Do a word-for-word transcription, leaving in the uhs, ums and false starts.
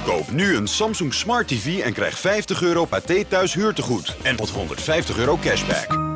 Koop nu een Samsung Smart T V en krijg vijftig euro Pathé Thuis huurtegoed. En tot honderdvijftig euro cashback.